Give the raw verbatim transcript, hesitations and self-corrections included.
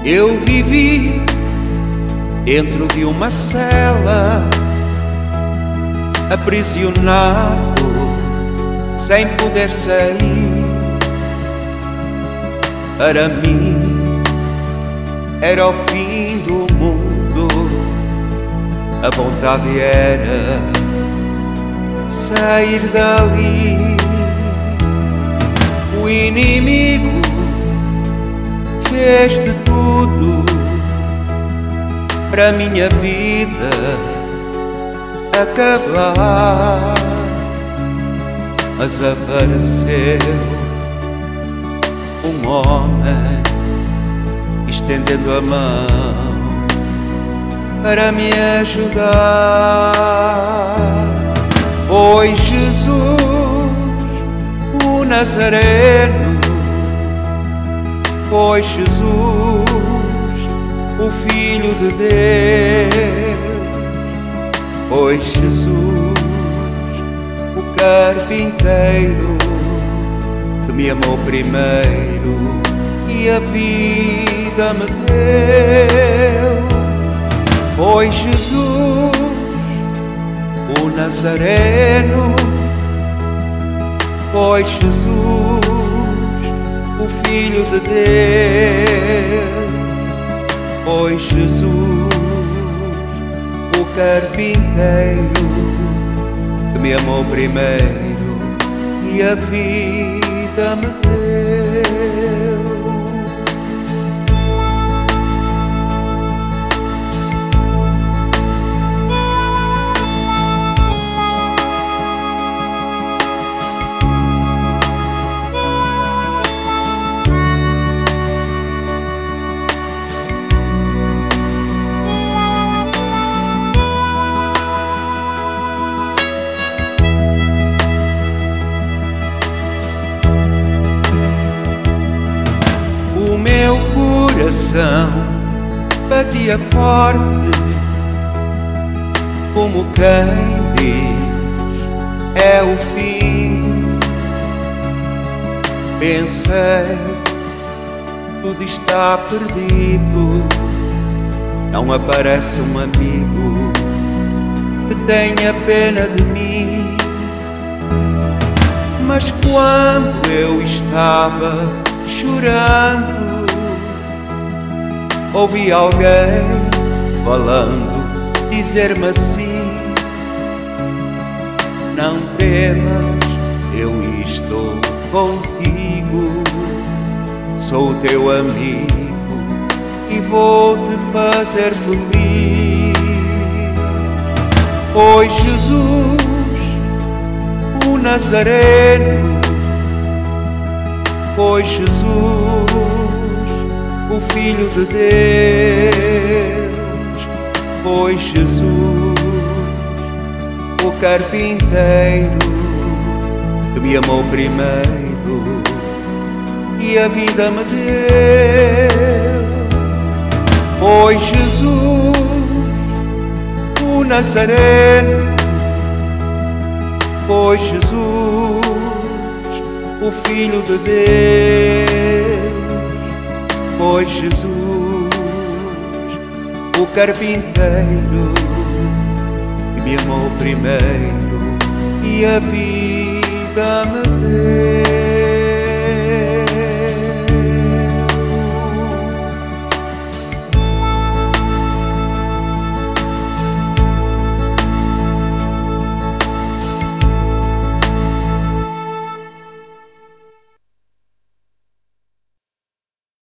Eu vivi dentro de uma cela, aprisionado, sem poder sair. Para mim era o fim do mundo, a vontade era sair dali. O inimigo fez de tudo para minha vida acabar, mas apareceu um homem estendendo a mão para me ajudar. Foi Jesus, o Nazareno, foi Jesus, o Filho de Deus, foi Jesus, o carpinteiro que me amou primeiro e a vida me deu. Foi Jesus, o Nazareno, foi Jesus, o Filho de Deus, foi Jesus, o carpinteiro que me amou primeiro e a vida me deu. O meu coração batia forte, como quem diz é o fim. Pensei, tudo está perdido, não aparece um amigo que tenha pena de mim. Mas quando eu estava chorando, ouvi alguém falando, dizer-me assim: não temas, eu estou contigo, sou o teu amigo e vou-te fazer feliz. Foi Jesus, o Nazareno, foi Jesus, o Filho de Deus, foi Jesus, o carpinteiro que me amou primeiro e a vida me deu. Foi Jesus, o Nazareno, foi Jesus, o Filho de Deus, foi Jesus, o carpinteiro que me amou primeiro e a vida me deu.